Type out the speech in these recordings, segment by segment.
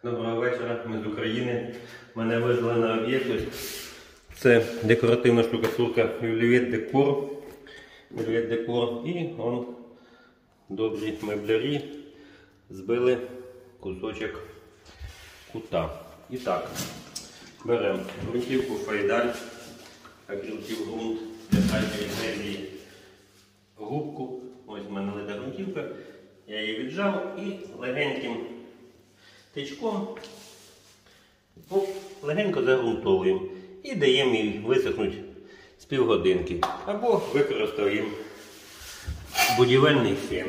Доброго вечора, ми з України. Мене визвали на об'єкт. Це декоративна штукатурка Вельвет Декор. Вельвет Декор. І он добрі меблярі збили кусочок кута. І так, беремо ґрунтівку Фейдаль, акрилків ґрунт, для хайперігрезії губку. Ось в мене лита ґрунтівка. Я її віджав і легеньким тичком легенько загрунтовуємо і даємо їй висохнути з півгодинки. Або використовуємо будівельний фен.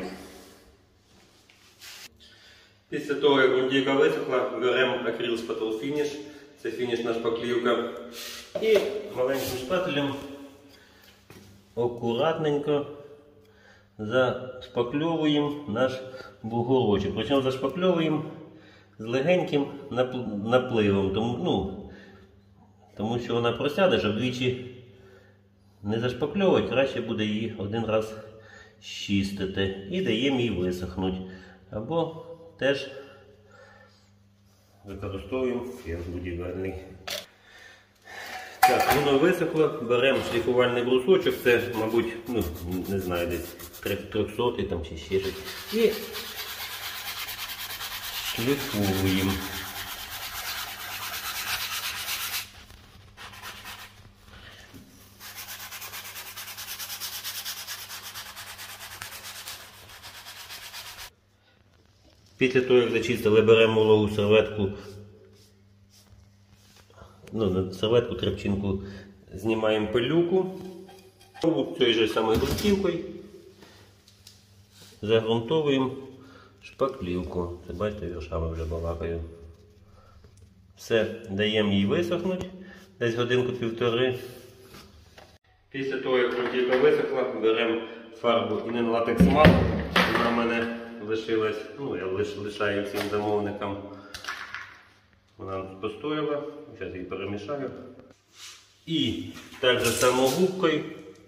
Після того, як ґрунтівка висохла, беремо акрил Spattle Finish. Це фінішна шпаклівка. І маленьким шпателем акуратненько зашпакльовуємо наш бугорочок. Причому зашпакльовуємо з легеньким напливом, тому що вона просяде, щоб двічі не зашпакльовувати, краще буде її один раз чистити і даємо їй висохнути. Або теж використовуємо фен будівельний. Так, воно висохло, беремо шліфувальний брусочок, це, мабуть, не знаю, десь 300 там чи ще щось. І шліфуємо. Після того, як зачистили, беремо вологу серветку, серветку, тряпчинку, знімаємо пилюку. Цією ж самою ґрунтівкою загрунтовуємо шпаклівку. Це бачите, віршами вже балакаю. Все, даємо їй висохнути, десь годинку-півтори. Після того, як ґрунтівка висохла, беремо фарбу Inen Latex Matte. Вона в мене лишилась, я лишаю всім замовникам. Вона постояла, зараз її перемішаю. І так же само губкою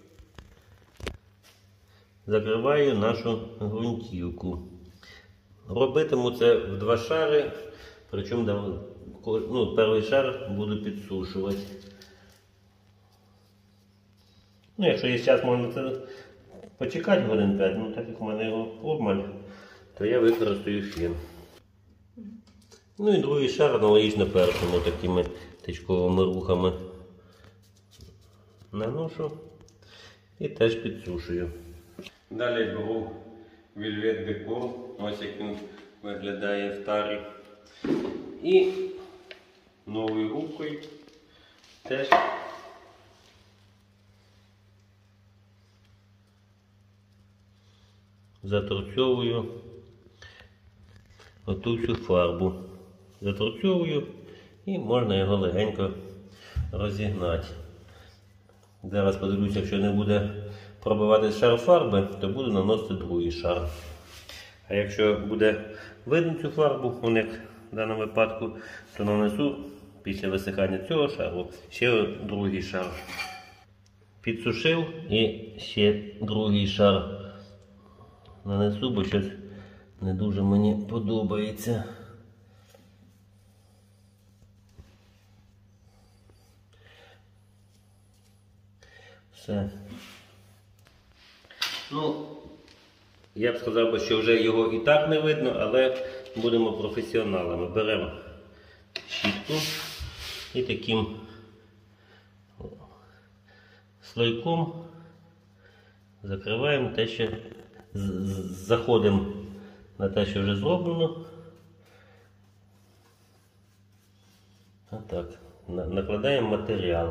закриваю нашу ґрунтівку. Робитиму це в 2 шари, причому перший шар буду підсушувати. Якщо є час, можна це почекати годин 5, так як в мене його обмаль, то я використаю фен. І другий шар аналогічно першому, такими тичковими рухами наношу і теж підсушую. Далі беру Вельвет Декор, ось як він виглядає в тарі. І новою губкою теж заторцьовую оту всю фарбу. Заторцьовую і можна його легенько розігнати. Зараз подивлюся, якщо не буде пробивати шар фарби, то буду наносити другий шар. А якщо буде видно цю фарбу, як в даному випадку, то нанесу після висихання цього шару ще другий шар. Підсушив і ще другий шар нанесу, бо щось не дуже мені подобається. Все. Я б сказав, що вже його і так не видно, але будемо професіоналами. Беремо щітку і таким слойком закриваємо те, що заходимо на те, що вже зроблено. Отак. Накладаємо матеріал.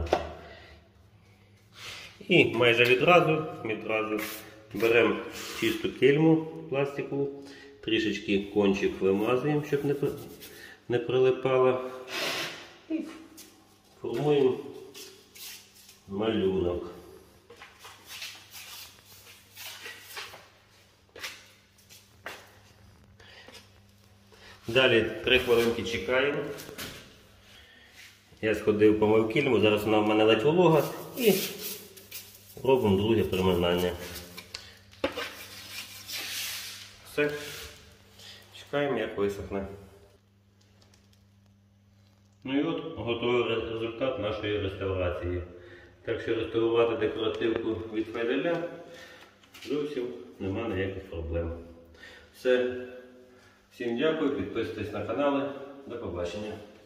І майже відразу беремо чисту кельму пластикову, трішечки кончик вимазуємо, щоб не прилипало. І формуємо малюнок. Далі 3 хвилинки чекаємо. Я сходив, помив кільму, зараз вона в мене ледь волога і робимо друге приминання. Все. Чекаємо, як висохне. Ну і от готовий результат нашої реставрації. Так що реставрувати декоративку від Файдаля зовсім немає ніяких проблем. Все. Всім дякую, підписуйтесь на канали. До побачення.